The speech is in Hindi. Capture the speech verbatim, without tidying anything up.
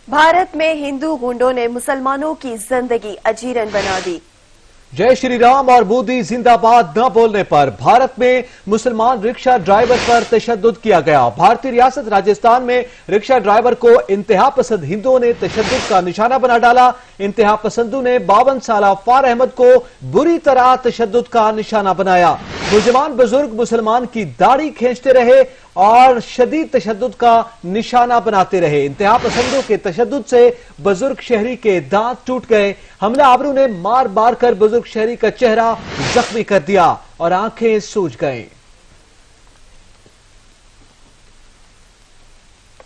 भारत में हिंदू गुंडों ने मुसलमानों की जिंदगी अजीरन बना दी। जय श्री राम और मोदी जिंदाबाद न बोलने पर भारत में मुसलमान रिक्शा ड्राइवर पर तशद्दुद किया गया। भारतीय रियासत राजस्थान में रिक्शा ड्राइवर को इंतहा पसंद हिंदुओं ने तशद्दुद का निशाना बना डाला। इंतहा पसंदों ने बावन साल फार अहमद को बुरी तरह तशद्दुद का निशाना बनाया। नौजवान बुजुर्ग मुसलमान की दाढ़ी खींचते रहे और शदीद तशद्दुद का निशाना बनाते रहे। इंतहा पसंदों के तशद्दुद से बुजुर्ग शहरी के दांत टूट गए। हमला आवरों ने मार मार कर बुजुर्ग शहरी का चेहरा जख्मी कर दिया और आंखें सूज गए।